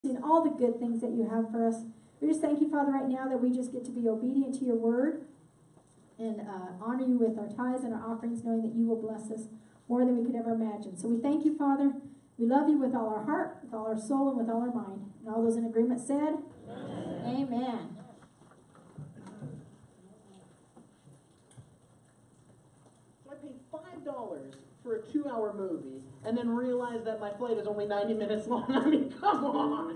and all the good things that you have for us. We just thank you, Father, right now that we just get to be obedient to your word and honor you with our tithes and our offerings, knowing that you will bless us more than we could ever imagine. So we thank you, Father. We love you with all our heart, with all our soul, and with all our mind. And all those in agreement said, Amen. Amen. So I paid $5 for a 2-hour movie and then realized that my flight is only 90 minutes long. I mean, come on!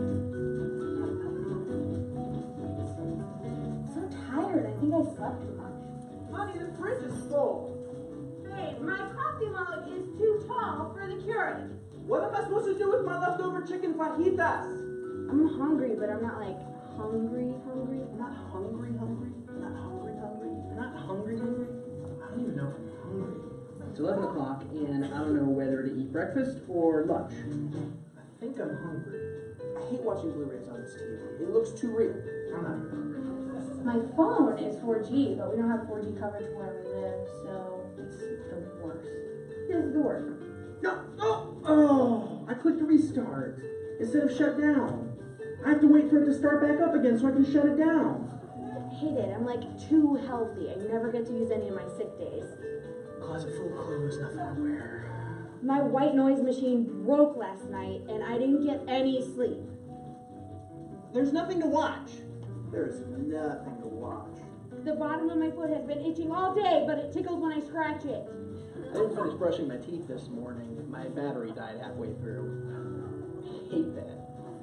I'm so tired. I think I slept too much. Honey, the fridge is full. Hey, my coffee mug is too tall for the Keurig. What am I supposed to do with my leftover chicken fajitas? I'm hungry, but I'm not like hungry. I'm not hungry. I'm not hungry. I'm not hungry. I don't even know if I'm hungry. It's 11 o'clock, and I don't know whether to eat breakfast or lunch. I think I'm hungry. I hate watching Blu-rays on this TV. It looks too real. I'm not even hungry. My phone is 4G, but we don't have 4G coverage where we live, so it's the worst. This is the worst. Oh, I clicked restart instead of shut down. I have to wait for it to start back up again so I can shut it down. I hate it. I'm like too healthy. I never get to use any of my sick days. Closet full of clothes, nothing to wear. My white noise machine broke last night, and I didn't get any sleep. There's nothing to watch. There's nothing to watch. The bottom of my foot has been itching all day, but it tickles when I scratch it. I didn't finish brushing my teeth this morning. My battery died halfway through. I hate that.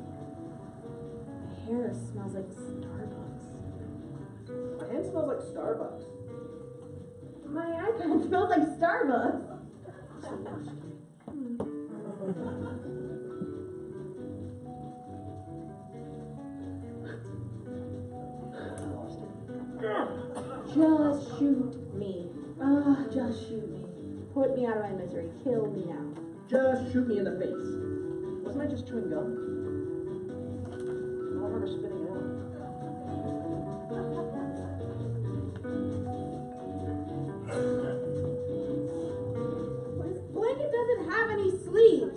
My hair smells like Starbucks. My hand smells like Starbucks. My iPad smells like Starbucks. It's the worst. I lost it. Just shoot me. Just shoot me. Put me out of my misery. Kill me now. Just shoot me in the face. Wasn't I just chewing gum? I don't remember spitting it out. This blanket doesn't have any sleeves.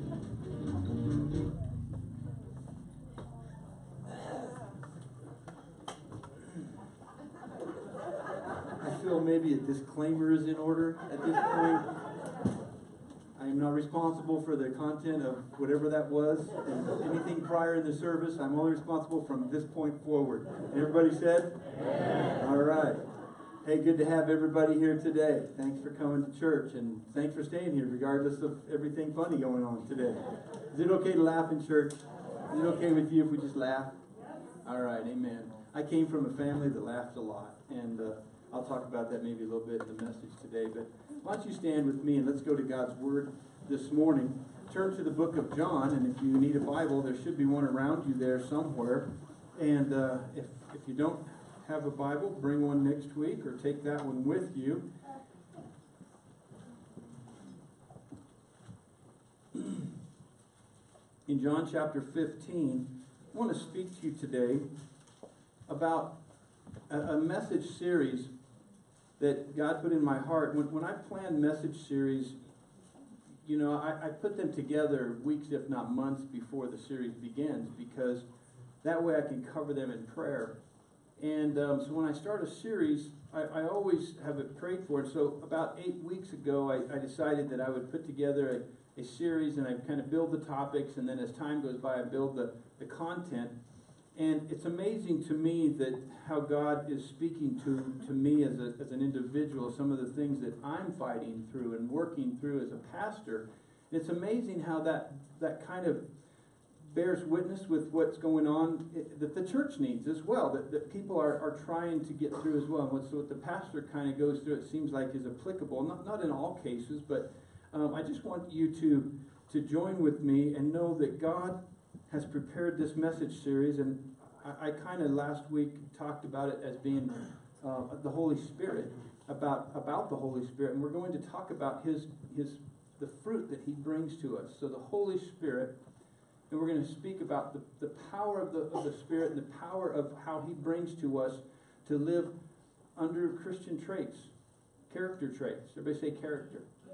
I feel maybe a disclaimer is in order at this point. I am not responsible for the content of whatever that was, and anything prior in the service. I'm only responsible from this point forward. Everybody said? Yeah. All right. Hey, good to have everybody here today. Thanks for coming to church, and thanks for staying here regardless of everything funny going on today. Is it okay to laugh in church? Is it okay with you if we just laugh? All right, amen. I came from a family that laughed a lot, and I'll talk about that maybe a little bit in the message today. But why don't you stand with me and let's go to God's Word this morning. Turn to the book of John, and if you need a Bible, there should be one around you there somewhere. And if you don't have a Bible, bring one next week or take that one with you. In John chapter 15, I want to speak to you today about a message series that God put in my heart. When I plan message series, you know, I put them together weeks, if not months, before the series begins, because that way I can cover them in prayer. And so when I start a series, I always have it prayed for. And so about 8 weeks ago, I decided that I would put together a series, and I kind of build the topics, and then as time goes by, I build the content. And it's amazing to me that how God is speaking to me as an individual, some of the things that I'm fighting through and working through as a pastor. And it's amazing how that kind of bears witness with what's going on that the church needs as well, that people are trying to get through as well. And so what the pastor kind of goes through, it seems like, is applicable, not in all cases, but I just want you to join with me and know that God has prepared this message series, and I kind of last week talked about it as being the Holy Spirit, about the Holy Spirit, and we're going to talk about the fruit that He brings to us. So the Holy Spirit, and we're going to speak about the power of the Spirit and the power of how He brings to us to live under Christian traits, character traits. Everybody say character.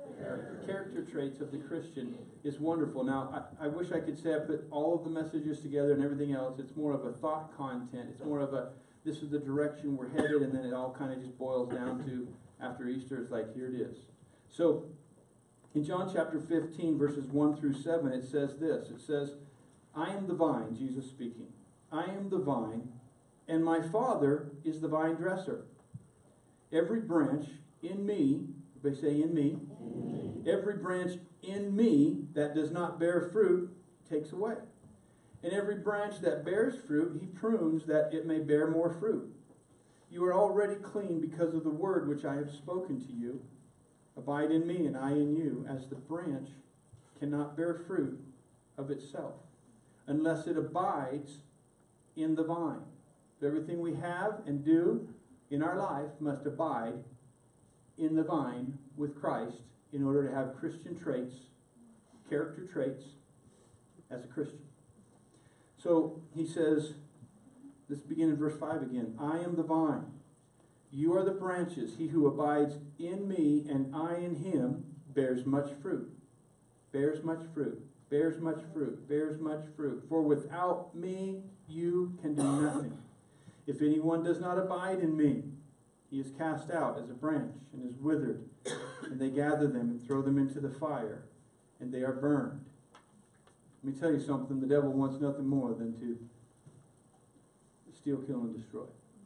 Character traits of the Christian is wonderful. Now, I wish I could say I put all of the messages together and everything else. It's more of a thought content. It's more of a, this is the direction we're headed, and then it all kind of just boils down to, after Easter, it's like, here it is. So, in John chapter 15, verses 1 through 7, it says this. It says, I am the vine, Jesus speaking. I am the vine, and my Father is the vine dresser. Every branch in me, everybody say in me. Every branch in me that does not bear fruit, takes away. And every branch that bears fruit, he prunes that it may bear more fruit. You are already clean because of the word which I have spoken to you. Abide in me and I in you, as the branch cannot bear fruit of itself, unless it abides in the vine. Everything we have and do in our life must abide in the vine with Christ in order to have Christian traits, character traits, as a Christian. So he says, let's begin in verse 5 again. I am the vine. You are the branches. He who abides in me and I in him bears much fruit. Bears much fruit. Bears much fruit. Bears much fruit. For without me you can do nothing. If anyone does not abide in me, he is cast out as a branch and is withered. And they gather them and throw them into the fire, and they are burned. Let me tell you something. The devil wants nothing more than to steal, kill, and destroy.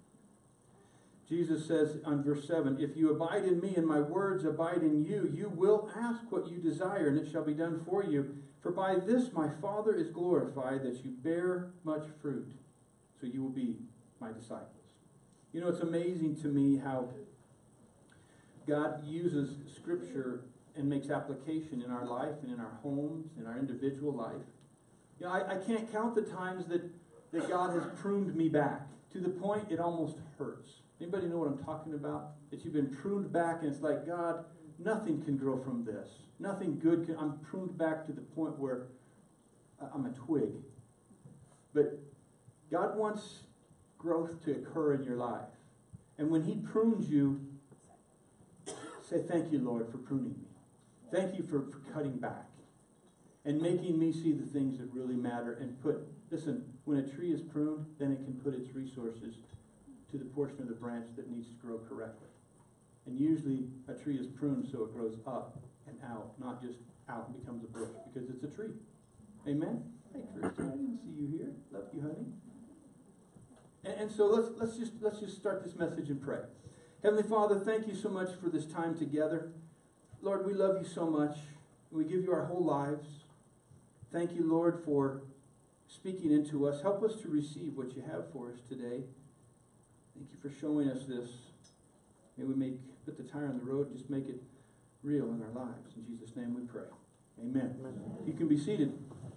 Jesus says on verse 7, if you abide in me and my words abide in you, you will ask what you desire, and it shall be done for you. For by this my Father is glorified, that you bear much fruit, so you will be my disciples. You know, it's amazing to me how God uses Scripture and makes application in our life and in our homes, in our individual life. You know, I can't count the times that God has pruned me back to the point it almost hurts. Anybody know what I'm talking about? That you've been pruned back and it's like, God, nothing can grow from this. Nothing good can. I'm pruned back to the point where I'm a twig. But God wants growth to occur in your life. And when he prunes you, say, thank you, Lord, for pruning me. Thank you for cutting back and making me see the things that really matter and listen, when a tree is pruned, then it can put its resources to the portion of the branch that needs to grow correctly. And usually a tree is pruned so it grows up and out, not just out and becomes a bush, because it's a tree. Amen? Hey, Kristen, I didn't see you here. Love you, honey. And so let's just start this message and pray. Heavenly Father, thank you so much for this time together. Lord, we love you so much. We give you our whole lives. Thank you, Lord, for speaking into us. Help us to receive what you have for us today. Thank you for showing us this. May we put the tire on the road, just make it real in our lives. In Jesus' name we pray. Amen. You can be seated.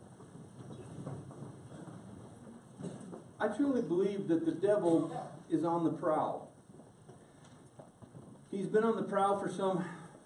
I truly believe that the devil is on the prowl. He's been on the prowl for some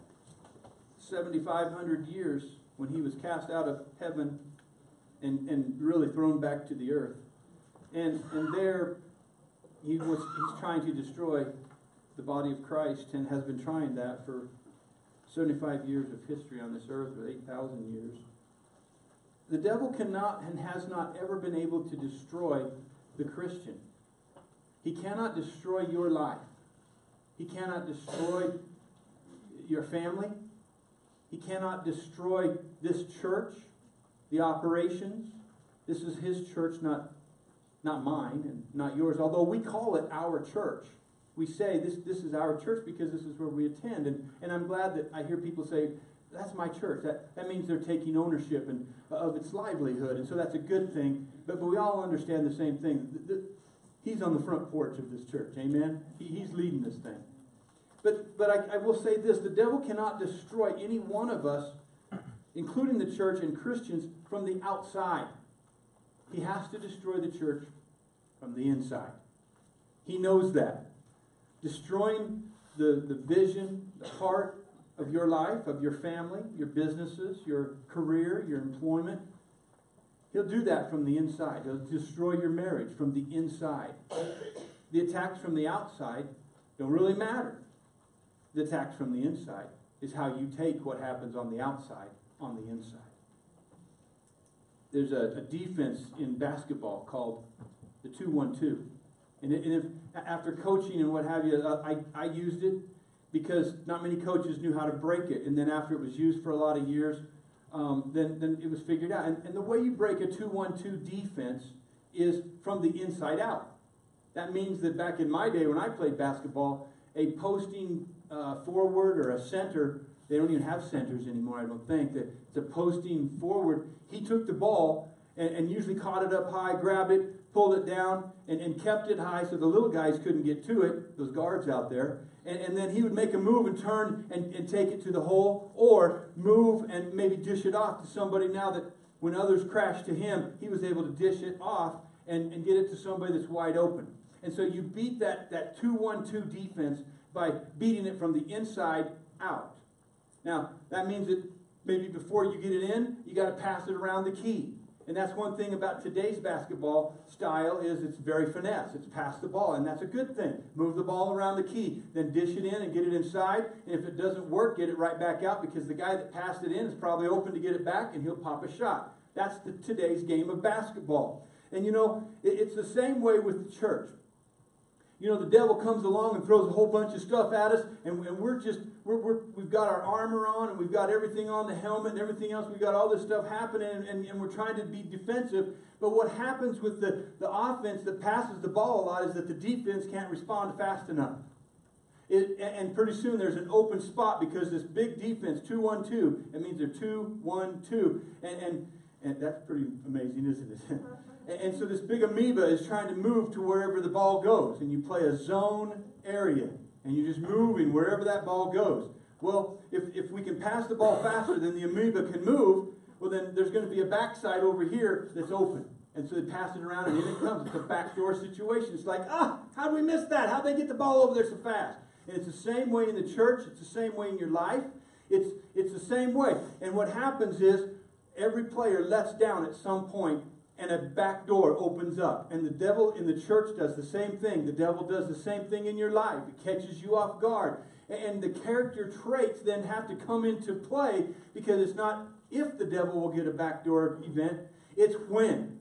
7,500 years when he was cast out of heaven and really thrown back to the earth. And there he's trying to destroy the body of Christ and has been trying that for 75 years of history on this earth, or 8,000 years. The devil cannot and has not ever been able to destroy the Christian. He cannot destroy your life. He cannot destroy your family. He cannot destroy this church, the operations. This is his church, not mine and not yours, although we call it our church. We say this is our church because this is where we attend. And I'm glad that I hear people say, that's my church. That means they're taking ownership of its livelihood. And so that's a good thing. But we all understand the same thing. He's on the front porch of this church. Amen? He's leading this thing. But I will say this. The devil cannot destroy any one of us, including the church and Christians, from the outside. He has to destroy the church from the inside. He knows that. Destroying the vision, the heart of your life, of your family, your businesses, your career, your employment. He'll do that from the inside. He'll destroy your marriage from the inside. The attacks from the outside don't really matter. The attacks from the inside is how you take what happens on the outside on the inside. There's a defense in basketball called the 2-1-2. And if after coaching and what have you, I used it because not many coaches knew how to break it. And then after it was used for a lot of years, then it was figured out. And the way you break a 2-1-2 defense is from the inside out. That means that back in my day when I played basketball, a posting forward or a center, they don't even have centers anymore, I don't think, that it's a posting forward. He took the ball and usually caught it up high, grabbed it, pulled it down, and kept it high so the little guys couldn't get to it, those guards out there. And then he would make a move and turn and take it to the hole, or move and maybe dish it off to somebody. Now that when others crashed to him, he was able to dish it off and get it to somebody that's wide open. And so you beat that 2-1-2 defense by beating it from the inside out. Now, that means that maybe before you get it in, you got to pass it around the key. And that's one thing about today's basketball style is it's very finesse. It's pass the ball, and that's a good thing. Move the ball around the key, then dish it in and get it inside. And if it doesn't work, get it right back out because the guy that passed it in is probably open to get it back, and he'll pop a shot. That's today's game of basketball. And you know, it's the same way with the church. You know, the devil comes along and throws a whole bunch of stuff at us, and we've got our armor on, and we've got everything on, the helmet and everything else. We've got all this stuff happening, and we're trying to be defensive. But what happens with the offense that passes the ball a lot is that the defense can't respond fast enough. And pretty soon there's an open spot because this big defense, 2-1-2, it means they're 2-1-2. And that's pretty amazing, isn't it? And so this big amoeba is trying to move to wherever the ball goes. And you play a zone area. And you're just moving wherever that ball goes. Well, if we can pass the ball faster than the amoeba can move, well then there's going to be a backside over here that's open. And so they pass it around and in it comes. It's a backdoor situation. It's like, how'd we miss that? How'd they get the ball over there so fast? And it's the same way in the church. It's the same way in your life. It's the same way. And what happens is every player lets down at some point and a back door opens up. And the devil in the church does the same thing. The devil does the same thing in your life. It catches you off guard. And the character traits then have to come into play because it's not if the devil will get a backdoor event, it's when.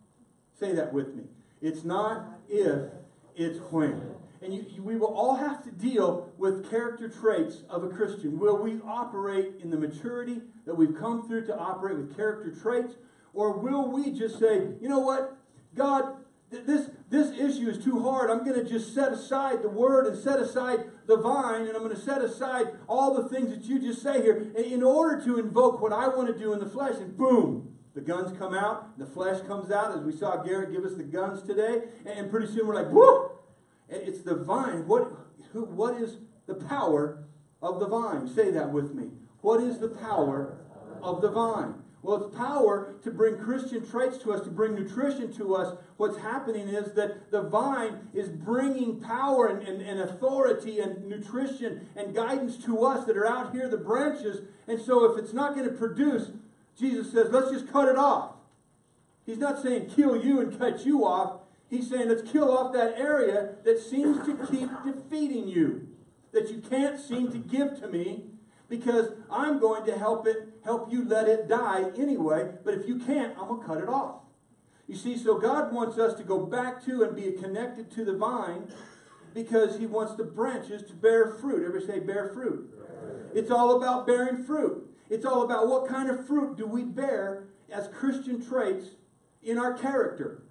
Say that with me. It's not if, it's when. And we will all have to deal with character traits of a Christian. Will we operate in the maturity that we've come through to operate with character traits? Or will we just say, you know what, God, this issue is too hard. I'm going to just set aside the word and set aside the vine, and I'm going to set aside all the things that you just say here in order to invoke what I want to do in the flesh. And boom, the guns come out, the flesh comes out, as we saw Garrett give us the guns today. And pretty soon we're like, whoop! It's the vine. What is the power of the vine? Say that with me. What is the power of the vine? Well, it's power to bring Christian traits to us, to bring nutrition to us. What's happening is that the vine is bringing power and authority and nutrition and guidance to us that are out here, the branches. And so if it's not going to produce, Jesus says, let's just cut it off. He's not saying kill you and cut you off. He's saying let's kill off that area that seems to keep defeating you, that you can't seem to give to me, because I'm going to help you let it die anyway. But if you can't, I'm going to cut it off. You see, so God wants us to go back to and be connected to the vine because He wants the branches to bear fruit. Everybody say bear fruit. It's all about bearing fruit. It's all about what kind of fruit do we bear as Christian traits in our character.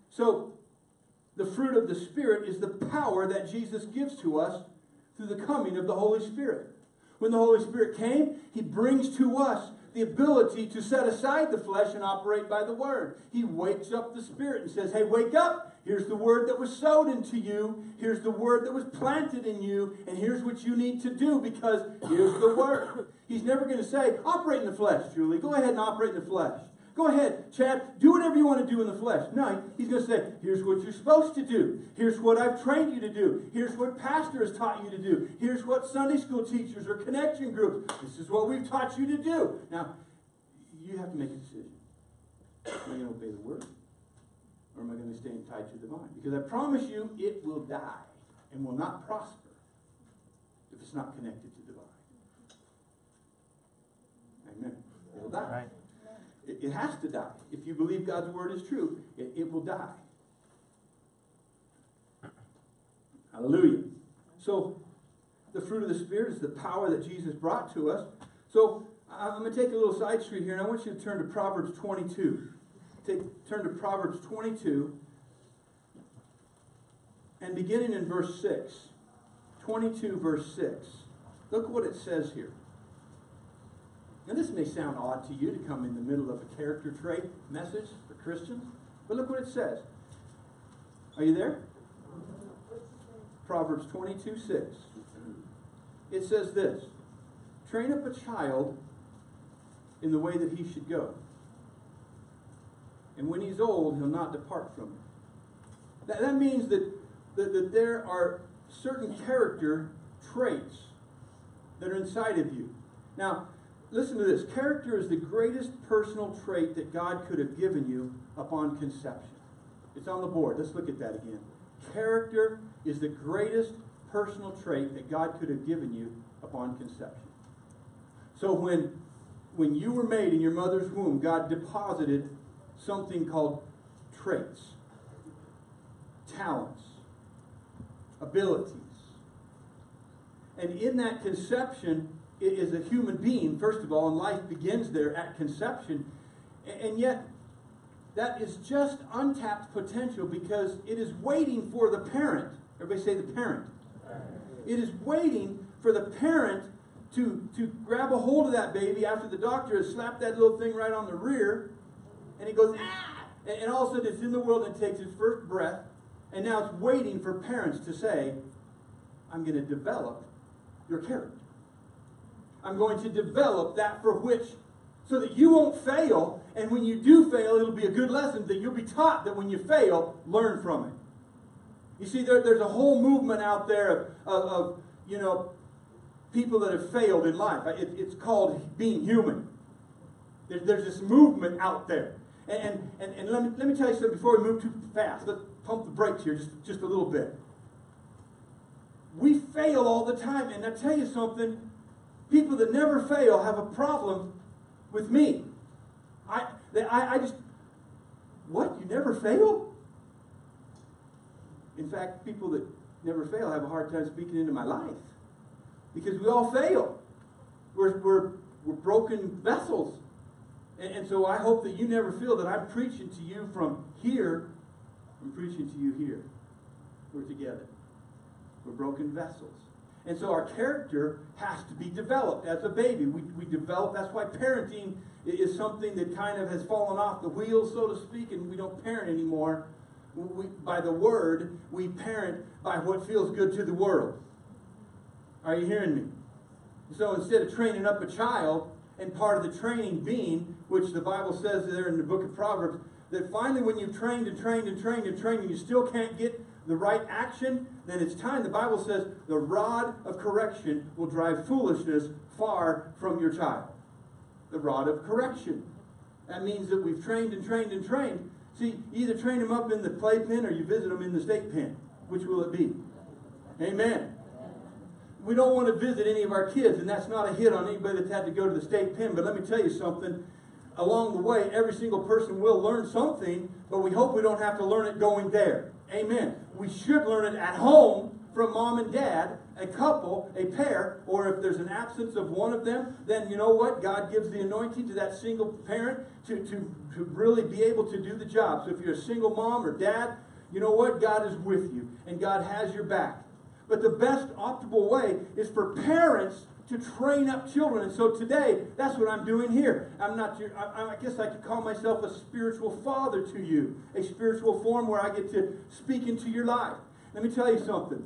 So the fruit of the Spirit is the power that Jesus gives to us through the coming of the Holy Spirit. When the Holy Spirit came, He brings to us the ability to set aside the flesh and operate by the Word. He wakes up the Spirit and says, hey, wake up. Here's the Word that was sowed into you. Here's the Word that was planted in you. And here's what you need to do because here's the Word. He's never going to say, operate in the flesh, Julie. Go ahead and operate in the flesh. Go ahead, Chad, do whatever you want to do in the flesh. No, He's going to say, here's what you're supposed to do. Here's what I've trained you to do. Here's what pastor has taught you to do. Here's what Sunday school teachers or connection groups, this is what we've taught you to do. Now, you have to make a decision. Am I going to obey the word? Or am I going to stay tied to the vine? Because I promise you, it will die and will not prosper if it's not connected to the vine. will die. Right. It has to die. If you believe God's word is true, it will die. Hallelujah. So, the fruit of the Spirit is the power that Jesus brought to us. So, I'm going to take a little side street here, and I want you to turn to Proverbs 22. Turn to Proverbs 22, and beginning in verse 6. 22, verse 6. Look what it says here. Now, this may sound odd to you to come in the middle of a character trait message for Christians, but look what it says. Are you there? Proverbs 22, 6. It says this: train up a child in the way that he should go, and when he's old, he'll not depart from it. That means that there are certain character traits that are inside of you. Now, listen to this. Character is the greatest personal trait that God could have given you upon conception. It's on the board. Let's look at that again. Character is the greatest personal trait that God could have given you upon conception. So when you were made in your mother's womb, God deposited something called traits, talents, abilities. And in that conception, it is a human being, first of all, and life begins there at conception. And yet, that is just untapped potential because it is waiting for the parent. Everybody say the parent. It is waiting for the parent to grab a hold of that baby after the doctor has slapped that little thing right on the rear, and it goes, ah! And all of a sudden it's in the world and takes its first breath, and now it's waiting for parents to say, I'm going to develop your character. I'm going to develop that for which, so that you won't fail, and when you do fail, it'll be a good lesson that you'll be taught that when you fail, learn from it. You see, there's a whole movement out there of people that have failed in life. It's called being human. There's this movement out there. And let me tell you something before we move too fast. Let's pump the brakes here just a little bit. We fail all the time, and I tell you something, people that never fail have a problem with me. I just, what? You never fail? In fact, people that never fail have a hard time speaking into my life. Because we all fail. We're broken vessels. And so I hope that you never feel that I'm preaching to you from here. I'm preaching to you here. We're together. We're broken vessels. And so our character has to be developed as a baby. We develop, that's why parenting is something that kind of has fallen off the wheels, so to speak, and we don't parent anymore. By the word, we parent by what feels good to the world. Are you hearing me? So instead of training up a child, and part of the training being, which the Bible says there in the book of Proverbs, that finally when you've trained and trained and trained and trained and you still can't get the right action, then it's time. The Bible says the rod of correction will drive foolishness far from your child. The rod of correction. That means that we've trained and trained and trained. See, you either train them up in the playpen or you visit them in the state pen. Which will it be? Amen. We don't want to visit any of our kids, and that's not a hit on anybody that's had to go to the state pen. But let me tell you something. Along the way, every single person will learn something, but we hope we don't have to learn it going there. Amen. We should learn it at home from mom and dad, a couple, a pair, or if there's an absence of one of them, then you know what? God gives the anointing to that single parent to really be able to do the job. So if you're a single mom or dad, you know what? God is with you, and God has your back. But the best optimal way is for parents to train up children. And so today, that's what I'm doing here. I guess I could call myself a spiritual father to you. A spiritual form where I get to speak into your life. Let me tell you something.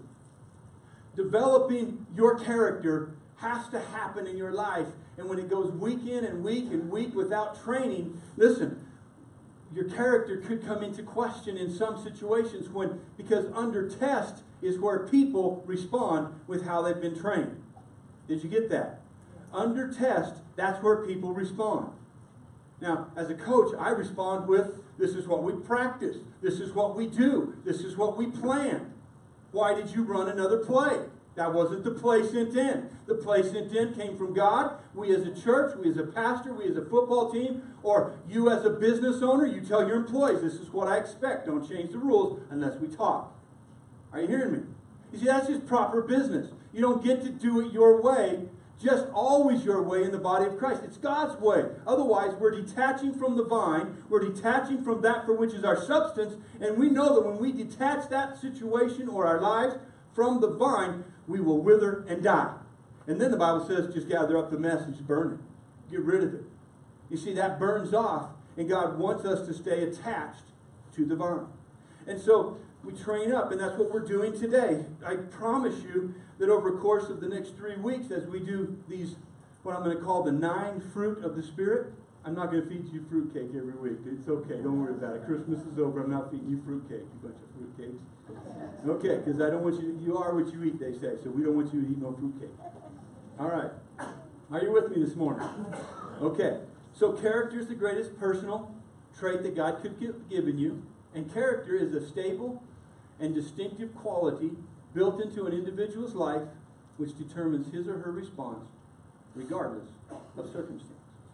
Developing your character has to happen in your life. And when it goes week in and week without training, listen, your character could come into question in some situations because under test is where people respond with how they've been trained. Did you get that? Under test, that's where people respond. Now, as a coach, I respond with, this is what we practice. This is what we do. This is what we plan. Why did you run another play? That wasn't the place intent. The place intent came from God. We as a church, we as a pastor, we as a football team, or you as a business owner, you tell your employees, this is what I expect. Don't change the rules unless we talk. Are you hearing me? You see, that's just proper business. You don't get to do it your way, just always your way in the body of Christ. It's God's way. Otherwise, we're detaching from the vine. We're detaching from that for which is our substance. And we know that when we detach that situation or our lives from the vine, we will wither and die. And then the Bible says, just gather up the mess and just burn it. Get rid of it. You see, that burns off. And God wants us to stay attached to the vine. And so we train up, and that's what we're doing today. I promise you that over the course of the next 3 weeks, as we do these, what I'm going to call the 9 fruit of the Spirit, I'm not going to feed you fruitcake every week. It's okay. Don't worry about it. Christmas is over. I'm not feeding you fruitcake, you bunch of fruitcakes. Okay, because I don't want you are what you eat, they say, so we don't want you to eat no fruitcake. All right. Are you with me this morning? Okay. So character is the greatest personal trait that God could have given you. And character is a stable and distinctive quality built into an individual's life which determines his or her response regardless of circumstance.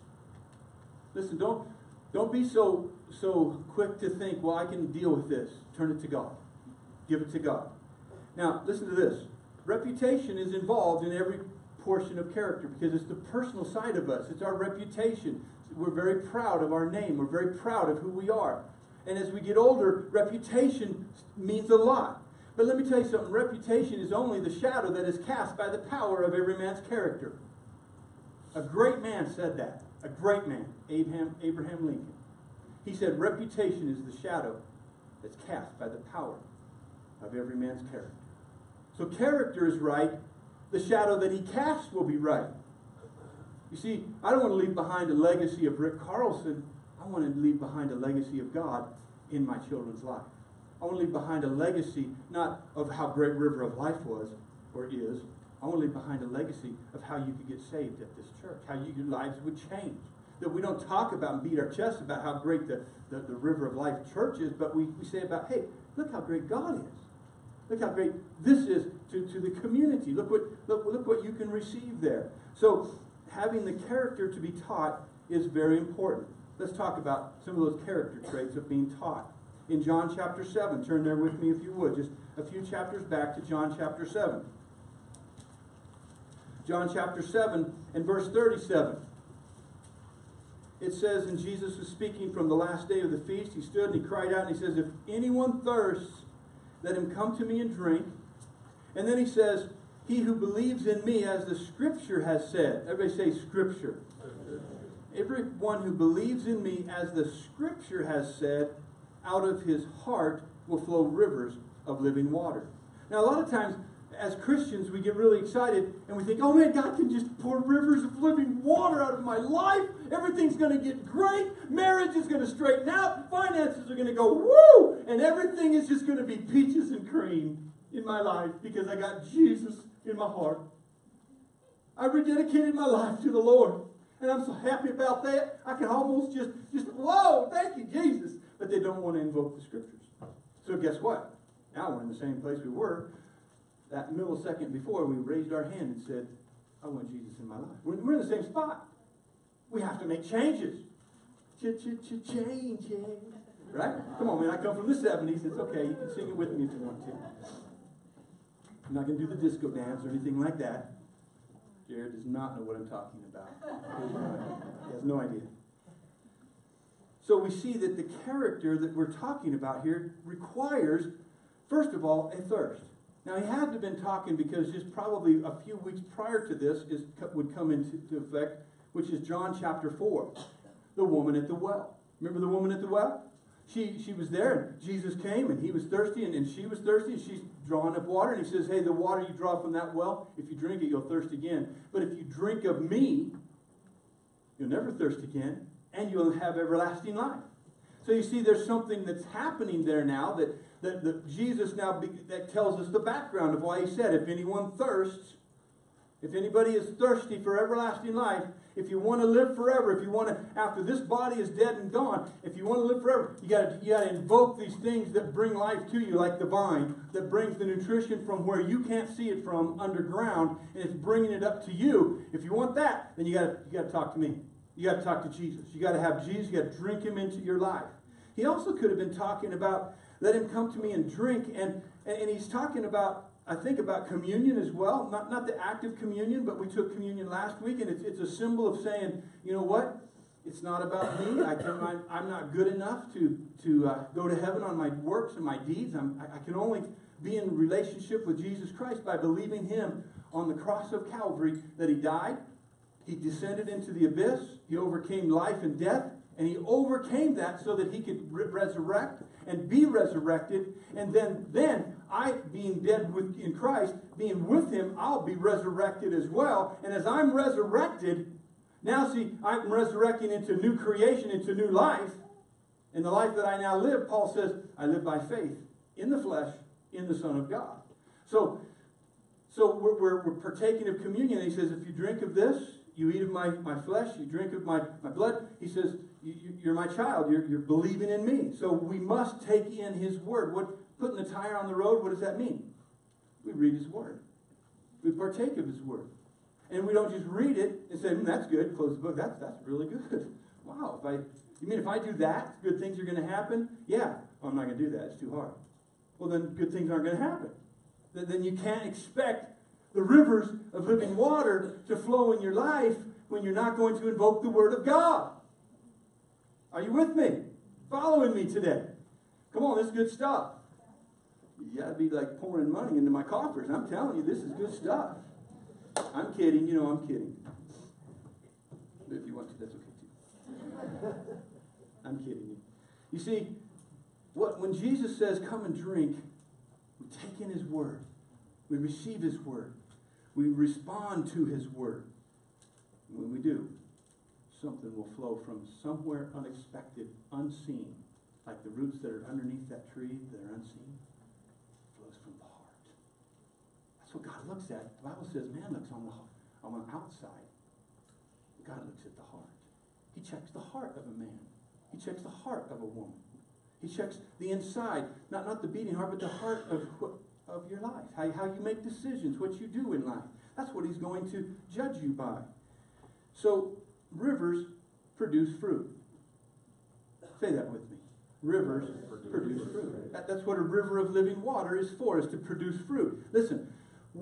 Listen, don't be so quick to think, well, I can deal with this. Turn it to God. Give it to God. Now, listen to this. Reputation is involved in every portion of character because it's the personal side of us. It's our reputation. We're very proud of our name. We're very proud of who we are. And as we get older, reputation means a lot. But let me tell you something. Reputation is only the shadow that is cast by the power of every man's character. A great man said that. A great man, Abraham Lincoln. He said, reputation is the shadow that's cast by the power of every man's character. So character is right. The shadow that he casts will be right. You see, I don't want to leave behind a legacy of Rick Carlson. I want to leave behind a legacy of God in my children's life. I want to leave behind a legacy not of how great River of Life was or is. I want to leave behind a legacy of how you could get saved at this church, how your lives would change. That we don't talk about and beat our chests about how great the River of Life church is, but we say about, hey, look how great God is. Look how great this is to the community. Look what you can receive there. So having the character to be taught is very important. Let's talk about some of those character traits of being taught. In John chapter 7, turn there with me if you would, just a few chapters back to John chapter 7. John chapter 7 and verse 37. It says, and Jesus was speaking from the last day of the feast. He stood and he cried out and he says, if anyone thirsts, let him come to me and drink. And then he says, he who believes in me, as the Scripture has said. Everybody say Scripture. Everyone who believes in me, as the Scripture has said, out of his heart will flow rivers of living water. Now, a lot of times, as Christians, we get really excited and we think, oh man, God can just pour rivers of living water out of my life. Everything's going to get great. Marriage is going to straighten out. Finances are going to go woo. And everything is just going to be peaches and cream in my life because I got Jesus in my heart. I rededicated my life to the Lord. And I'm so happy about that. I can almost just whoa, thank you, Jesus. But they don't want to invoke the Scriptures. So guess what? Now we're in the same place we were that millisecond before we raised our hand and said, I want Jesus in my life. We're in the same spot. We have to make changes. Change. Right? Come on, man. I come from the 70s. It's okay. You can sing it with me if you want to. I'm not going to do the disco dance or anything like that. Jared does not know what I'm talking about. He has no idea. So we see that the character that we're talking about here requires, first of all, a thirst. Now, he had to have been talking because just probably a few weeks prior to this would come into effect, which is John chapter 4, the woman at the well. Remember the woman at the well? She was there, and Jesus came, and he was thirsty, and she was thirsty, and she's drawing up water, and he says, hey, the water you draw from that well, if you drink it, you'll thirst again. But if you drink of me, you'll never thirst again, and you'll have everlasting life. So you see, there's something that's happening there now that Jesus now that tells us the background of why he said, if anyone thirsts, if anybody is thirsty for everlasting life, if you want to live forever, if you want to, after this body is dead and gone, if you want to live forever, you got to invoke these things that bring life to you, like the vine, that brings the nutrition from where you can't see it from underground, and it's bringing it up to you. If you want that, then you got to talk to me. You got to talk to Jesus. You got to have Jesus. You got to drink him into your life. He also could have been talking about, let him come to me and drink, and he's talking about, I think, about communion as well. Not the active communion, but we took communion last week, and it's a symbol of saying, you know what? It's not about me. I'm not good enough to go to heaven on my works and my deeds. I can only be in relationship with Jesus Christ by believing him on the cross of Calvary, that he died, he descended into the abyss, he overcame life and death, and he overcame that so that he could resurrect and be resurrected. And then I, being dead in Christ, being with him, I'll be resurrected as well. And as I'm resurrected, now see, I'm resurrecting into new creation, into new life. And the life that I now live, Paul says, I live by faith in the flesh, in the Son of God. So we're partaking of communion. And he says, if you drink of this, you eat of my flesh, you drink of my blood, he says, you're my child, you're believing in me. So we must take in his word. Putting the tire on the road, what does that mean? We read his word. We partake of his word. And we don't just read it and say, that's good, close the book, that's really good. Wow, you mean if I do that, good things are going to happen? Yeah, I'm not going to do that, it's too hard. Well, then good things aren't going to happen. Then you can't expect the rivers of living water to flow in your life when you're not going to invoke the word of God. Are you with me? Following me today? Come on, this is good stuff. You got to be like pouring money into my coffers. I'm telling you, this is good stuff. I'm kidding. You know I'm kidding. But if you want to, that's okay too. I'm kidding you. You see, when Jesus says, come and drink, we take in his word. We receive his word. We respond to his word. When we do, something will flow from somewhere unexpected, unseen, like the roots that are underneath that tree that are unseen, flows from the heart. That's what God looks at. The Bible says man looks on the outside. God looks at the heart. He checks the heart of a man. He checks the heart of a woman. He checks the inside, not the beating heart, but the heart of your life, how you make decisions, what you do in life. That's what he's going to judge you by. So, rivers produce fruit. Say that with me. Rivers produce fruit. That's what a river of living water is for, is to produce fruit. Listen,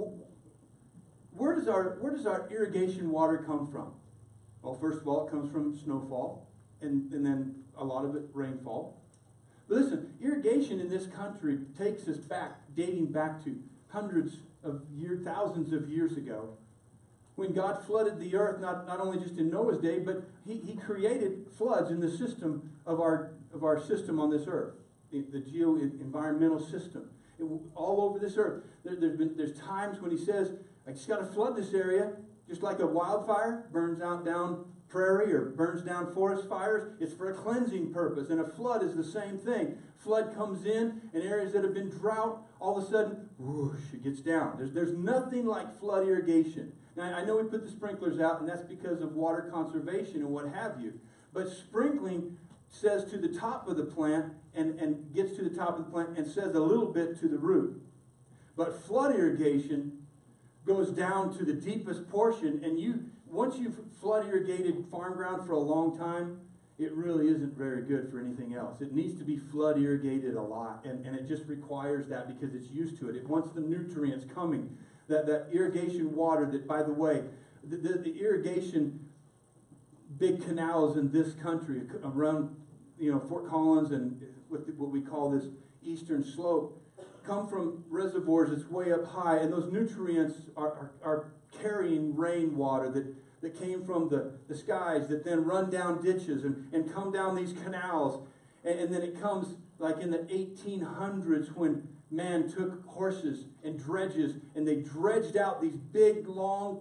where does our irrigation water come from? Well, first of all, it comes from snowfall, and then a lot of it rainfall. But listen, irrigation in this country takes us back, dating back to hundreds of years, thousands of years ago, when God flooded the earth, not only just in Noah's day, but he created floods in the system of our system on this earth, the geo-environmental system. All over this earth. There's times when he says, I just got to flood this area, just like a wildfire burns out down prairie or burns down forest fires. It's for a cleansing purpose. And a flood is the same thing. Flood comes in areas that have been drought, all of a sudden, whoosh, it gets down. There's nothing like flood irrigation. Now, I know we put the sprinklers out, and that's because of water conservation and what have you. But sprinkling says to the top of the plant and gets to the top of the plant and says a little bit to the root. But flood irrigation goes down to the deepest portion, and once you've flood irrigated farm ground for a long time, it really isn't very good for anything else. It needs to be flood irrigated a lot, and it just requires that because it's used to it. It wants the nutrients coming. That irrigation water that, by the way, the irrigation big canals in this country around Fort Collins and what we call this eastern slope come from reservoirs that's way up high, and those nutrients are carrying rainwater that came from the skies that then run down ditches and come down these canals. And then it comes like in the 1800s when man took horses and dredges and they dredged out these big, long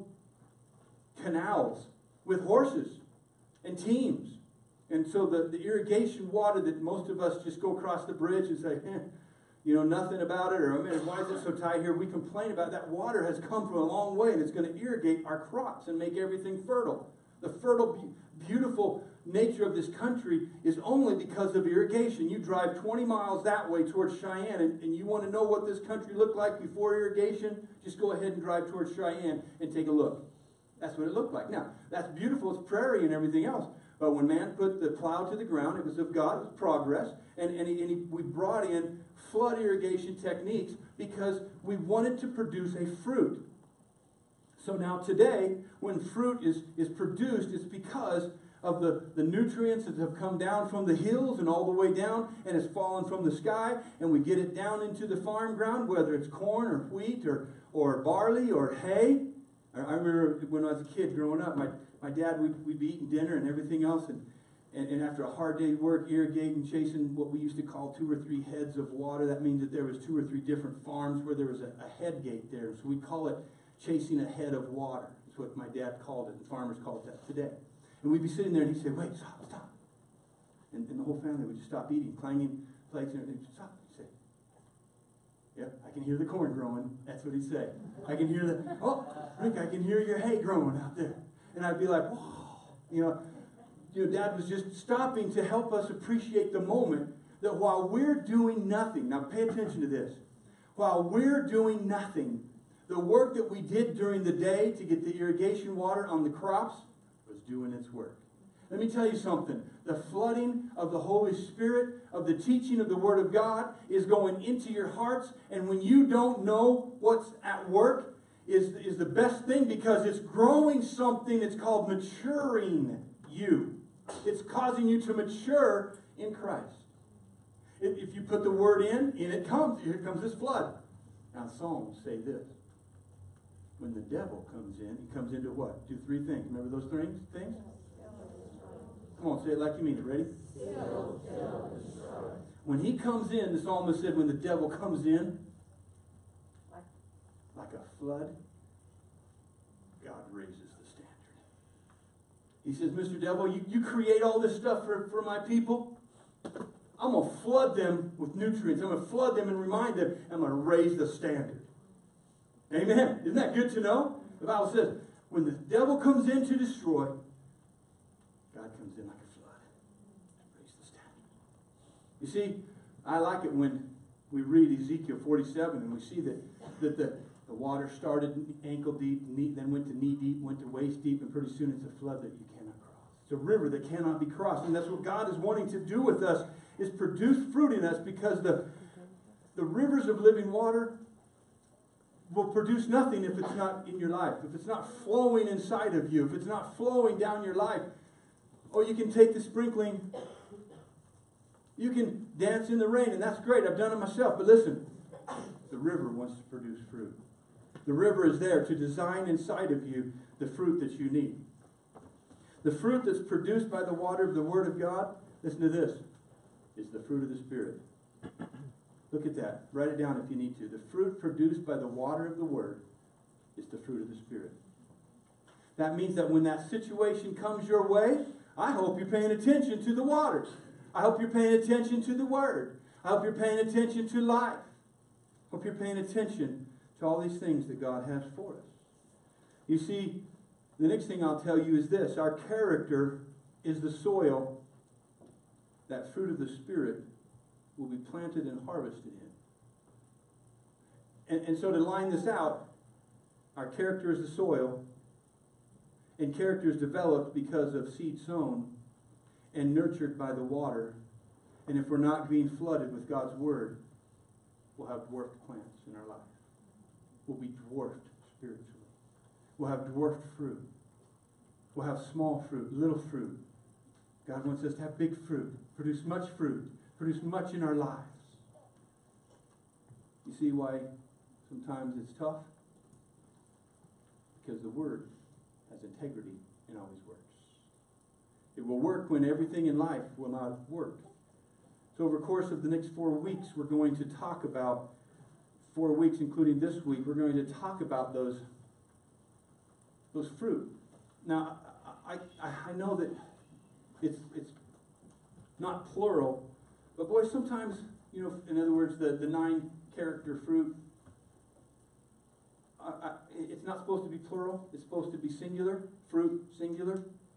canals with horses and teams. And so the irrigation water that most of us just go across the bridge and say, nothing about it, or why is it so tight here? We complain about that water has come from a long way and it's going to irrigate our crops and make everything fertile. The fertile, beautiful nature of this country is only because of irrigation. You drive 20 miles that way towards Cheyenne, and you want to know what this country looked like before irrigation, just go ahead and drive towards Cheyenne and take a look. That's what it looked like. Now, that's beautiful. It's prairie and everything else. But when man put the plow to the ground, it was of God, it was progress. We brought in flood irrigation techniques because we wanted to produce a fruit. So now today, when fruit is produced, it's because of the nutrients that have come down from the hills and all the way down and has fallen from the sky, and we get it down into the farm ground, whether it's corn or wheat or barley or hay. I remember when I was a kid growing up, my dad, we'd be eating dinner and everything else, and after a hard day's work, irrigating, chasing what we used to call 2 or 3 heads of water. That means that there was 2 or 3 different farms where there was a head gate there. So we call it chasing a head of water. That's what my dad called it, and farmers call it that today. And we'd be sitting there, and he'd say, wait, stop. And the whole family would just stop eating, clanging plates, and everything. Stop. He'd say, yep, I can hear the corn growing. That's what he'd say. I can hear Rick, I can hear your hay growing out there. And I'd be like, whoa. Dad was just stopping to help us appreciate the moment that while we're doing nothing, now pay attention to this, while we're doing nothing, the work that we did during the day to get the irrigation water on the crops was doing its work. Let me tell you something. The flooding of the Holy Spirit, of the teaching of the Word of God, is going into your hearts. And when you don't know what's at work, is the best thing, because it's growing something. It's called maturing you. It's causing you to mature in Christ. If you put the Word in it comes. Here comes this flood. Now, Psalms say this. When the devil comes in, he comes into what? Do 3 things. Remember those 3 things? Come on, say it like you mean it. Ready? When he comes in, the psalmist said, when the devil comes in, like a flood, God raises the standard. He says, Mr. Devil, you create all this stuff for my people. I'm going to flood them with nutrients. I'm going to flood them and remind them. I'm going to raise the standard. Amen. Isn't that good to know? The Bible says, when the devil comes in to destroy, God comes in like a flood to raise the standard. You see, I like it when we read Ezekiel 47 and we see that the water started ankle deep, then went to knee deep, went to waist deep, and pretty soon it's a flood that you cannot cross. It's a river that cannot be crossed. And that's what God is wanting to do with us, is produce fruit in us, because the rivers of living water will produce nothing if it's not in your life, if it's not flowing inside of you, if it's not flowing down your life. Or you can take the sprinkling, you can dance in the rain, and that's great. I've done it myself. But listen, the river wants to produce fruit. The river is there to design inside of you the fruit that you need. The fruit that's produced by the water of the Word of God, listen to this, is the fruit of the Spirit. Look at that. Write it down if you need to. The fruit produced by the water of the Word is the fruit of the Spirit. That means that when that situation comes your way, I hope you're paying attention to the waters. I hope you're paying attention to the Word. I hope you're paying attention to life. I hope you're paying attention to all these things that God has for us. You see, the next thing I'll tell you is this. Our character is the soil that fruit of the Spirit will be planted and harvested in. And so to line this out, our character is the soil, and character is developed because of seed sown and nurtured by the water. And if we're not being flooded with God's Word, we'll have dwarfed plants in our life. We'll be dwarfed spiritually. We'll have dwarfed fruit. We'll have small fruit, little fruit. God wants us to have big fruit, produce much fruit, produce much in our lives. You see why sometimes it's tough? Because the Word has integrity and always works. It will work when everything in life will not work. So over the course of the next 4 weeks, we're going to talk about, 4 weeks including this week, we're going to talk about those fruit. Now, I know that it's not plural, but boy, sometimes, in other words, the 9 character fruit, it's not supposed to be plural. It's supposed to be singular, fruit, singular.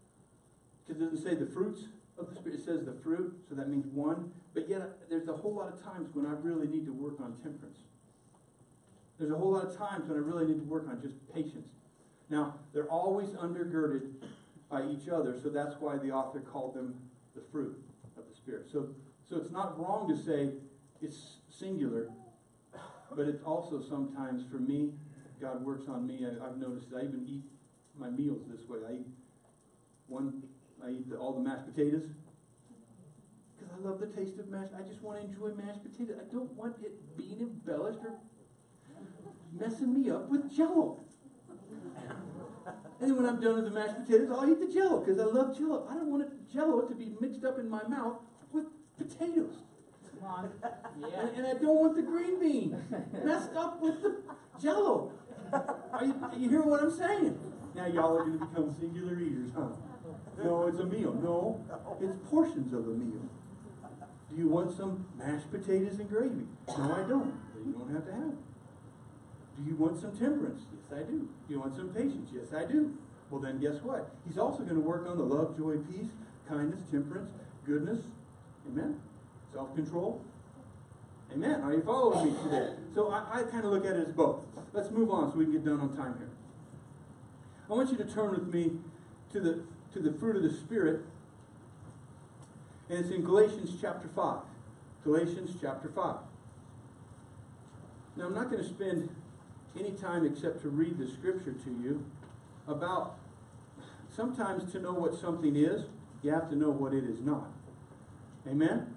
because it doesn't say the fruits of the Spirit, it says the fruit, so that means one. But yet, there's a whole lot of times when I really need to work on temperance. There's a whole lot of times when I really need to work on just patience. Now, they're always undergirded by each other, so that's why the author called them the fruit of the Spirit. So it's not wrong to say it's singular, but it's also sometimes, for me, God works on me. I've noticed I even eat my meals this way. I eat all the mashed potatoes because I love the taste of mashed. I just want to enjoy mashed potatoes. I don't want it being embellished or messing me up with Jell-O. And then when I'm done with the mashed potatoes, I'll eat the Jell-O because I love Jell-O. I don't want Jell-O to be mixed up in my mouth with potatoes. Come on. Yeah. And I don't want the green beans messed up with the Jell-O. You hear what I'm saying? Now y'all are going to become singular eaters, huh? No, it's a meal. No, it's portions of a meal. Do you want some mashed potatoes and gravy? No, I don't. You don't have to have it. Do you want some temperance? Yes, I do. Do you want some patience? Yes, I do. Well, then guess what? He's also going to work on the love, joy, peace, kindness, temperance, goodness. Amen? Self-control. Amen. Are you following me today? So I kind of look at it as both. Let's move on so we can get done on time here. I want you to turn with me to the fruit of the Spirit. And it's in Galatians chapter 5. Galatians chapter 5. Now, I'm not going to spend any time except to read the scripture to you about sometimes to know what something is, you have to know what it is not. Amen?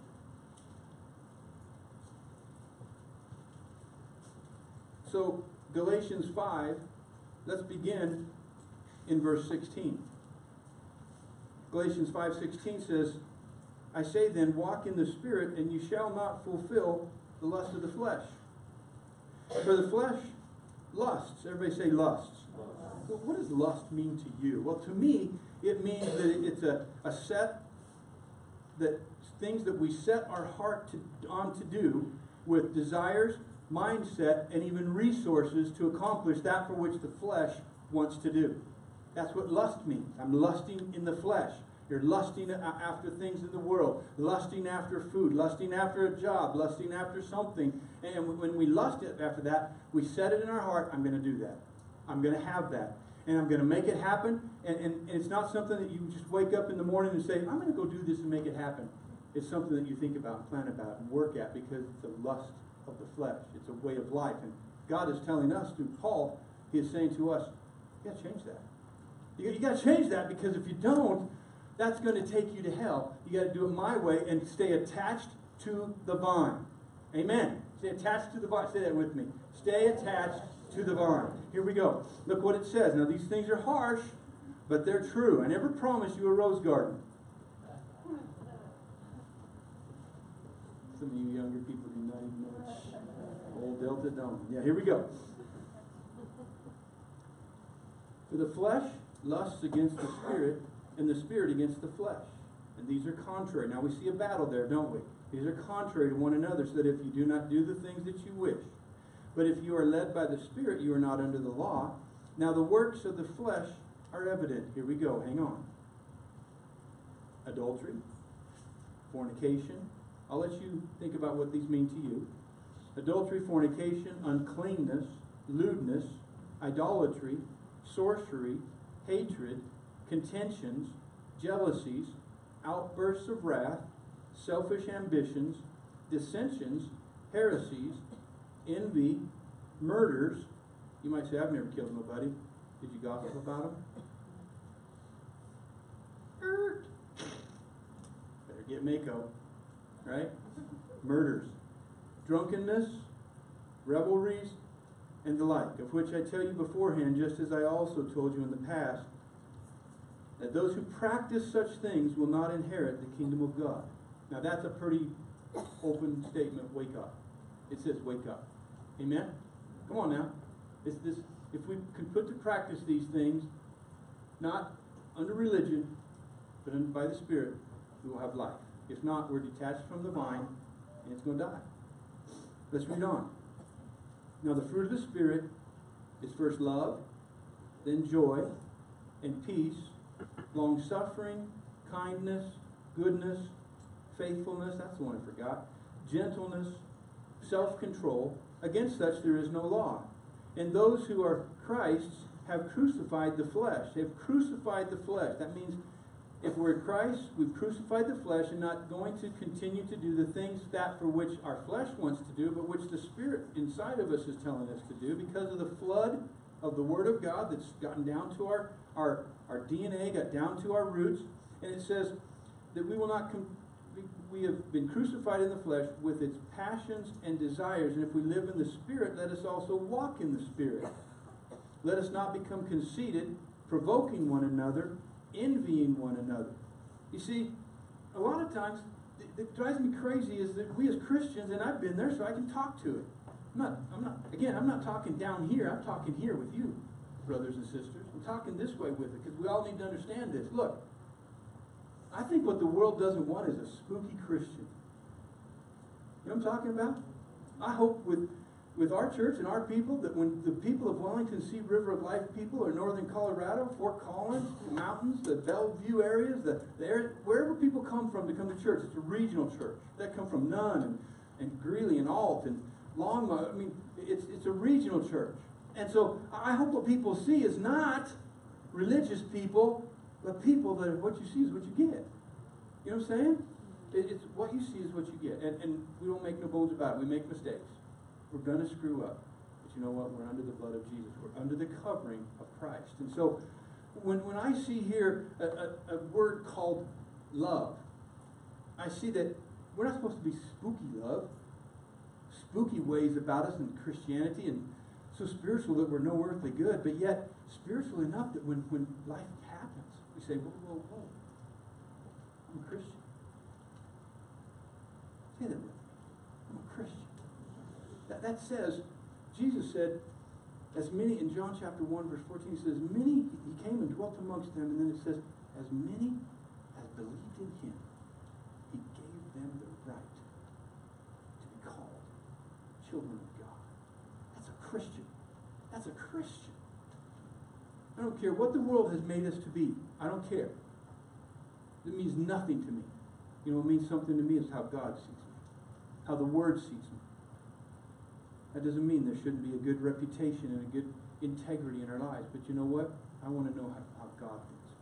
So, Galatians 5, let's begin in verse 16. Galatians 5:16 says, I say then, walk in the Spirit, and you shall not fulfill the lust of the flesh. For the flesh lusts. Everybody say lusts. Well, what does lust mean to you? Well, to me, it means that it's a set, that things that we set our heart on to do with desires, mindset, and even resources to accomplish that for which the flesh wants to do. That's what lust means. I'm lusting in the flesh. You're lusting after things in the world, lusting after food, lusting after a job, lusting after something. And when we lust after that, we set it in our heart, I'm going to do that. I'm going to have that. And I'm going to make it happen. And it's not something that you just wake up in the morning and say, I'm going to go do this and make it happen. It's something that you think about and plan about and work at because it's a lust of the flesh. It's a way of life. And God is telling us through Paul, He is saying to us, you got to change that. You got to change that because if you don't, that's going to take you to hell. You got to do it my way and stay attached to the vine. Amen. Stay attached to the vine. Say that with me. Stay attached to the vine. Here we go. Look what it says. Now these things are harsh, but they're true. I never promised you a rose garden. Some of you younger people do not even know it's old Delta Dome. Yeah, here we go. For the flesh lusts against the Spirit, and the Spirit against the flesh. And these are contrary. Now we see a battle there, don't we? These are contrary to one another, so that if you do not do the things that you wish. But if you are led by the Spirit, you are not under the law. Now the works of the flesh are evident. Here we go. Hang on. Adultery, fornication. I'll let you think about what these mean to you. Adultery, fornication, uncleanness, lewdness, idolatry, sorcery, hatred, contentions, jealousies, outbursts of wrath, selfish ambitions, dissensions, heresies, envy, murders. You might say, I've never killed nobody. Did you gossip about them? Better get Mako, right? Murders, drunkenness, revelries, and the like, of which I tell you beforehand, just as I also told you in the past, that those who practice such things will not inherit the kingdom of God. Now that's a pretty open statement. Wake up. It says wake up. Amen? Come on now. If we can put to practice these things, not under religion, but by the Spirit, we will have life. If not, we're detached from the vine, and it's going to die. Let's read on. Now the fruit of the Spirit is first love, then joy, and peace, long-suffering, kindness, goodness, faithfulness, that's the one I forgot, gentleness, self-control. Against such there is no law. And those who are Christ's have crucified the flesh. They've crucified the flesh. That means if we're Christ, we've crucified the flesh and not going to continue to do the things that for which our flesh wants to do, but which the Spirit inside of us is telling us to do because of the flood of the Word of God that's gotten down to our DNA, got down to our roots. And it says that we will not we have been crucified in the flesh with its passions and desires. And if we live in the Spirit, let us also walk in the Spirit. Let us not become conceited, provoking one another, envying one another. You see, a lot of times, it drives me crazy is that we as Christians, and I've been there so I can talk to it. I'm not talking down here, I'm talking here with you, brothers and sisters. I'm talking this way with it, because we all need to understand this. Look, I think what the world doesn't want is a spooky Christian. You know what I'm talking about? I hope with our church and our people, that when the people of Wellington see River of Life people, or Northern Colorado, Fort Collins, the mountains, the Bellevue areas, the area, wherever people come from to come to church, it's a regional church. They come from Nunn and Greeley and Alt and Longmont. I mean, it's a regional church. And so I hope what people see is not religious people, but people that what you see is what you get. You know what I'm saying? It's what you see is what you get. And we don't make no bones about it. We make mistakes. We're going to screw up. But you know what? We're under the blood of Jesus. We're under the covering of Christ. And so when I see here a word called love, I see that we're not supposed to be spooky love, spooky ways about us in Christianity, and so spiritual that we're no earthly good, but yet spiritual enough that when life happens, we say, whoa, whoa, whoa. I'm a Christian. Say that with me. I'm a Christian. That says, Jesus said, as many, in John chapter 1, verse 14, he says, many, he came and dwelt amongst them, and then it says, as many as believed in him, he gave them the right to be called children of God. That's a Christian. That's a Christian. I don't care what the world has made us to be. I don't care. It means nothing to me. You know what means something to me is how God sees me, how the Word sees me. That doesn't mean there shouldn't be a good reputation and a good integrity in our lives. But you know what? I want to know how God thinks.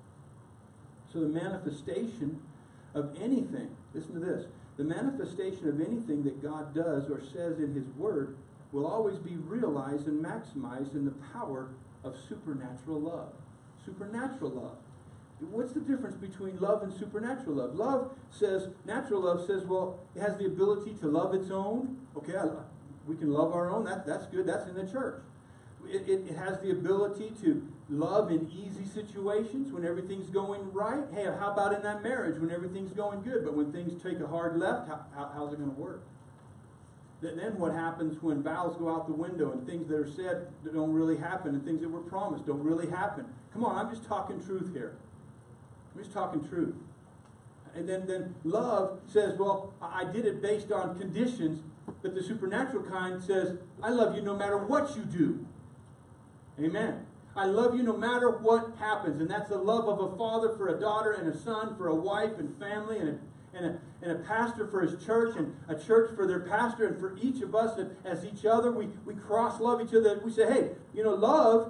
So the manifestation of anything, listen to this, the manifestation of anything that God does or says in His Word will always be realized and maximized in the power of supernatural love. Supernatural love. What's the difference between love and supernatural love? Love says, natural love says, well, it has the ability to love its own. Okay, we can love our own. That's good. That's in the church. It has the ability to love in easy situations when everything's going right. Hey, how about in that marriage when everything's going good? But when things take a hard left, how's it going to work? Then what happens when vows go out the window and things that are said that don't really happen and things that were promised don't really happen? Come on, I'm just talking truth here. I'm just talking truth. And then love says, well, I did it based on conditions, but the supernatural kind says, I love you no matter what you do. Amen. I love you no matter what happens. And that's the love of a father for a daughter and a son for a wife and family and a pastor for his church and a church for their pastor and for each of us as each other. We cross-love each other. We say, hey, love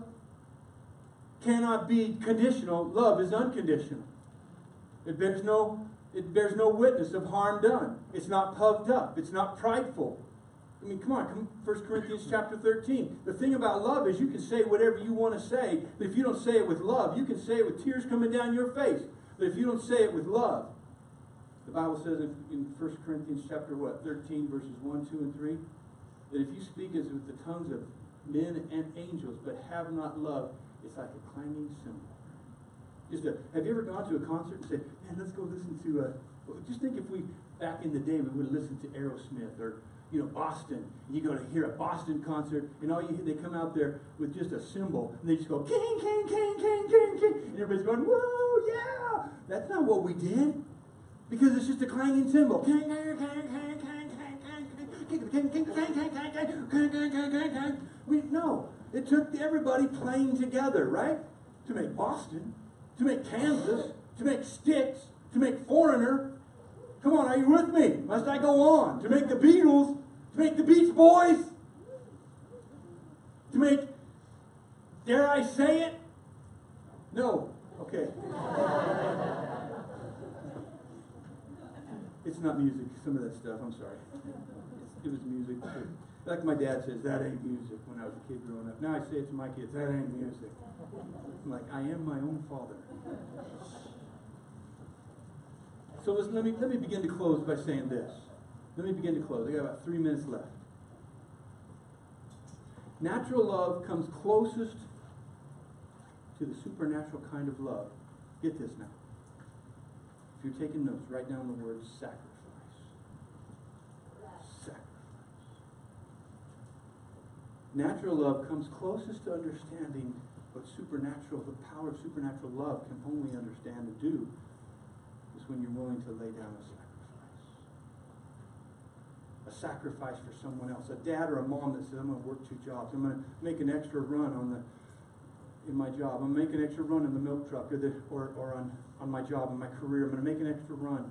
cannot be conditional. Love is unconditional. It bears no witness of harm done. It's not puffed up. It's not prideful. I mean, come on, 1 Corinthians chapter 13. The thing about love is you can say whatever you want to say, but if you don't say it with love, you can say it with tears coming down your face. But if you don't say it with love, the Bible says in 1 Corinthians chapter 13, verses 1, 2, and 3, that if you speak as with the tongues of men and angels, but have not love, it's like a clanging cymbal. Have you ever gone to a concert and said, man, let's go listen to, just think if we, back in the day, we would have listened to Aerosmith or, Boston. And you go to hear a Boston concert, and they come out there with just a cymbal, and they just go, king, king, king, king, king, king, and everybody's going, whoa, yeah! That's not what we did, because it's just a clanging cymbal. King, king, king, king, king, king, king, king, king, king, king, king, king, king. No, it took everybody playing together, right, to make Boston. to make Kansas, to make Styx, to make Foreigner. Come on, are you with me? Must I go on? To make the Beatles, to make the Beach Boys, to make, dare I say it? No. Okay. It's not music, some of that stuff, I'm sorry. It was music. Like my dad says, that ain't music when I was a kid growing up. Now I say it to my kids, that ain't music. I'm like, I am my own father. So listen, let me begin to close by saying this. Let me begin to close. I got about 3 minutes left. Natural love comes closest to the supernatural kind of love. Get this now. If you're taking notes, write down the word sacrifice. Sacrifice. Natural love comes closest to understanding what supernatural, the power of supernatural love can only understand and do is when you're willing to lay down a sacrifice. A sacrifice for someone else. A dad or a mom that says, I'm going to work 2 jobs. I'm going to make an extra run in my job. I'm going to make an extra run in the milk truck or on my job, in my career. I'm going to make an extra run.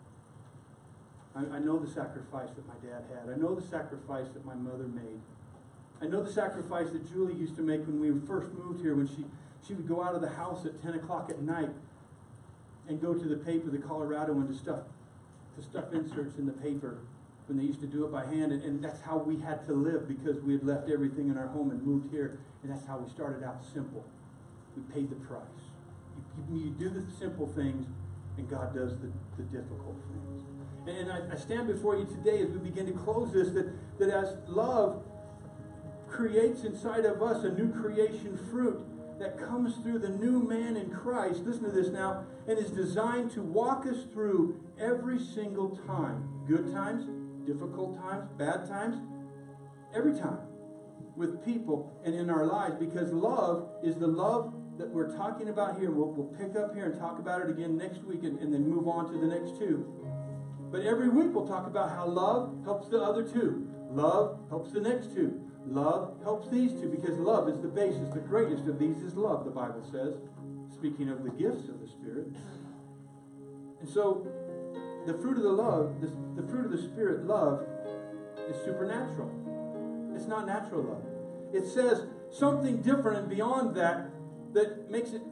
I know the sacrifice that my dad had. I know the sacrifice that my mother made. I know the sacrifice that Julie used to make when we first moved here, when she would go out of the house at 10 o'clock at night and go to the paper, the Colorado, and to stuff inserts in the paper when they used to do it by hand. And that's how we had to live, because we had left everything in our home and moved here. And that's how we started out, simple. We paid the price. You do the simple things, and God does the difficult things. And I stand before you today as we begin to close this, that as love creates inside of us a new creation fruit that comes through the new man in Christ, listen to this now, and is designed to walk us through every single time. Good times, difficult times, bad times, every time with people and in our lives, because love is the love that we're talking about here. We'll pick up here and talk about it again next week and then move on to the next 2. But every week we'll talk about how love helps the other 2. Love helps the next 2. Love helps these 2, because love is the basis. The greatest of these is love, the Bible says, speaking of the gifts of the Spirit. And so the fruit of the love, the fruit of the Spirit, love, is supernatural. It's not natural love. It says something different and beyond that makes it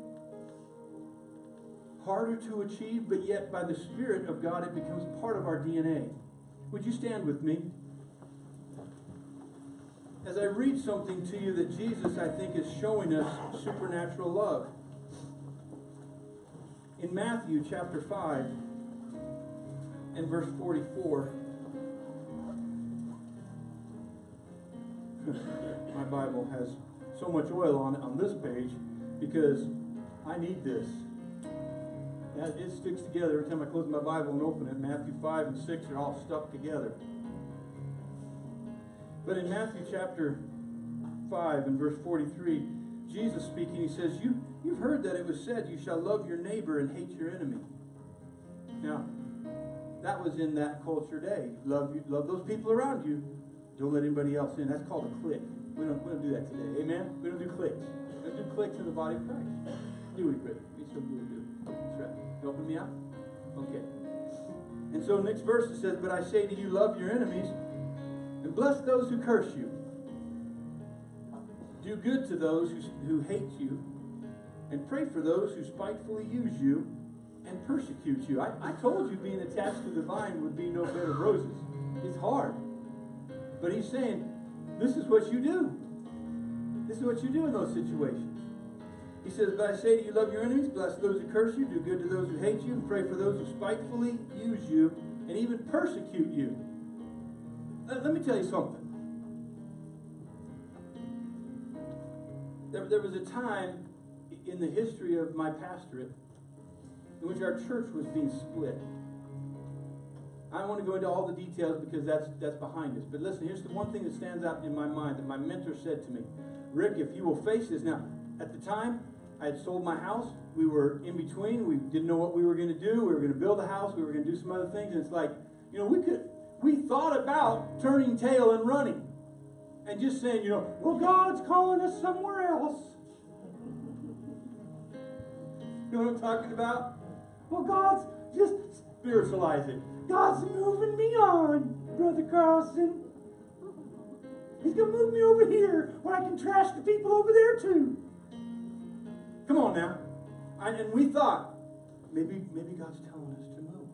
harder to achieve, but yet by the Spirit of God it becomes part of our DNA. Would you stand with me? As I read something to you that Jesus, I think, is showing us supernatural love. In Matthew chapter 5 and verse 44, my Bible has so much oil on this page because I need this. It sticks together every time I close my Bible and open it. Matthew 5 and 6 are all stuck together. But in Matthew chapter 5 and verse 43, Jesus speaking, he says, You've heard that it was said, you shall love your neighbor and hate your enemy. Now, that was in that culture day. Love those people around you. Don't let anybody else in. That's called a clique. We don't do that today. Amen? We don't do cliques. We don't do cliques in the body of Christ. Do we, Britt? We still do. That's right. Helping me out? Okay. And so next verse it says, But I say to you, love your enemies, and bless those who curse you. Do good to those who hate you, and pray for those who spitefully use you and persecute you. I told you being attached to the vine would be no bed of roses. It's hard. But he's saying, this is what you do. This is what you do in those situations. He says, But I say to you, love your enemies, bless those who curse you, do good to those who hate you, and pray for those who spitefully use you and even persecute you. Let me tell you something. There was a time in the history of my pastorate in which our church was being split. I don't want to go into all the details because that's behind us. But listen, here's the one thing that stands out in my mind that my mentor said to me. Rick, if you will face this. Now, at the time, I had sold my house. We were in between. We didn't know what we were going to do. We were going to build a house. We were going to do some other things. And it's like, we thought about turning tail and running. And just saying, well, God's calling us somewhere else. You know what I'm talking about? Well, God's just Spiritualize it. God's moving me on, Brother Carlson. He's gonna move me over here where I can trash the people over there too. Come on now. And we thought, maybe God's telling us to move.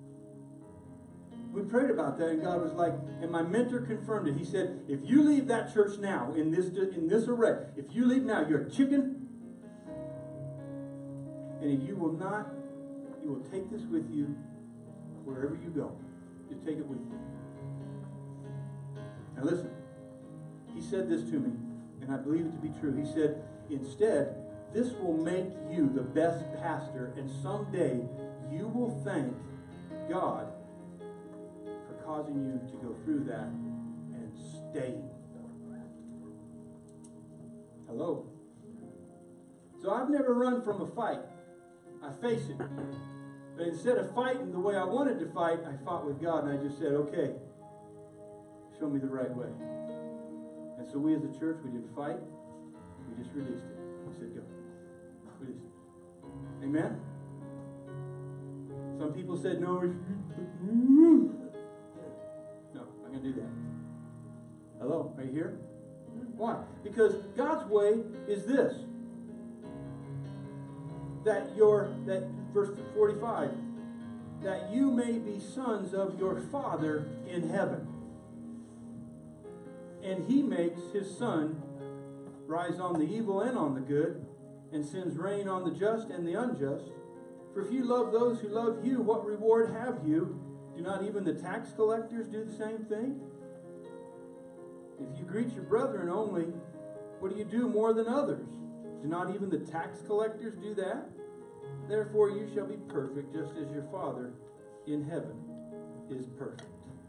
We prayed about that, and God was like, and my mentor confirmed it. He said, if you leave that church now, in this array, if you leave now, you're a chicken, and you will take this with you wherever you go. You take it with you. Now listen, he said this to me, and I believe it to be true. He said, instead, this will make you the best pastor, and someday you will thank God for causing you to go through that and staying. Hello? So I've never run from a fight. I face it. But instead of fighting the way I wanted to fight, I fought with God, and I just said, okay, show me the right way. And so we as a church, we didn't fight. We just released it. We said, go. Release it. Amen? Some people said, no, I'm going to do that. Hello? Are you here? Why? Because God's way is this. That verse 45, that you may be sons of your Father in heaven. And he makes his sun rise on the evil and on the good, and sends rain on the just and the unjust. For if you love those who love you, what reward have you? Do not even the tax collectors do the same thing? If you greet your brethren only, what do you do more than others? Do not even the tax collectors do that? Therefore you shall be perfect, just as your Father in heaven is perfect.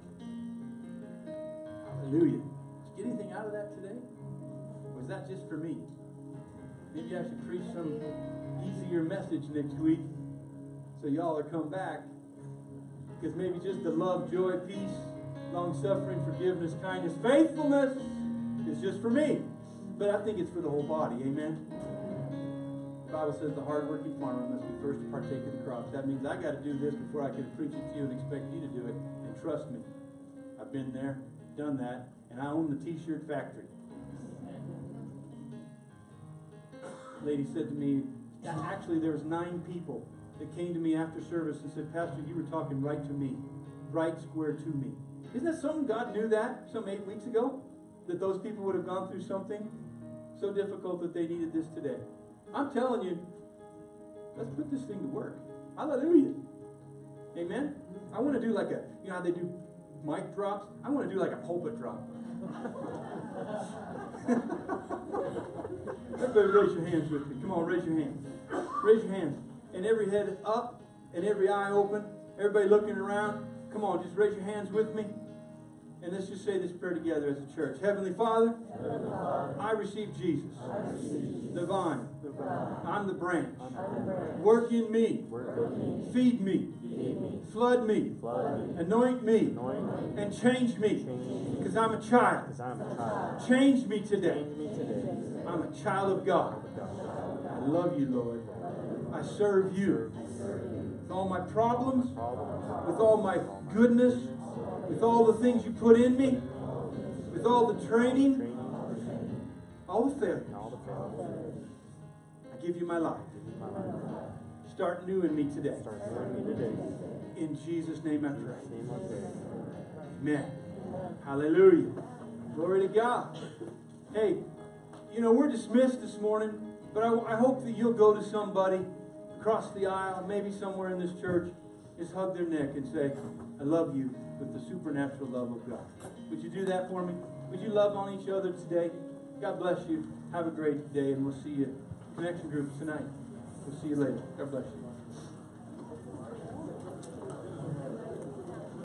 Hallelujah. Did you get anything out of that today? Or is that just for me? Maybe I should preach some easier message next week so y'all will come back. Because maybe just the love, joy, peace, long-suffering, forgiveness, kindness, faithfulness is just for me. But I think it's for the whole body. Amen? The Bible says the hard-working farmer must be first to partake of the crops. That means I got to do this before I can preach it to you and expect you to do it. And trust me, I've been there, done that, and I own the t-shirt factory. Lady said to me, actually there was 9 people that came to me after service and said, Pastor, you were talking right to me, right square to me. Isn't that something? God knew that some 8 weeks ago, that those people would have gone through something so difficult that they needed this today. I'm telling you, let's put this thing to work. Hallelujah. Amen? I want to do like you know how they do mic drops? I want to do like a pulpit drop. Everybody raise your hands with me. Come on, raise your hands. Raise your hands. And every head up and every eye open. Everybody looking around. Come on, just raise your hands with me. And let's just say this prayer together as a church. Heavenly Father, I receive Jesus, the vine. I'm the branch. Work in me. Feed me. Flood me. Anoint me. And change me. Because I'm a child. Change me today. I'm a child of God. I love you, Lord. I serve you. With all my problems, with all my goodness, with all the things you put in me, with all the training, all the failures. I give you my life. Start new in me today. In Jesus' name I pray. Amen. Hallelujah. Glory to God. Hey, you know, we're dismissed this morning, but I hope that you'll go to somebody across the aisle, maybe somewhere in this church, just hug their neck and say, I love you with the supernatural love of God. Would you do that for me? Would you love on each other today? God bless you. Have a great day, and we'll see you. Connection groups tonight. We'll see you later. God bless you.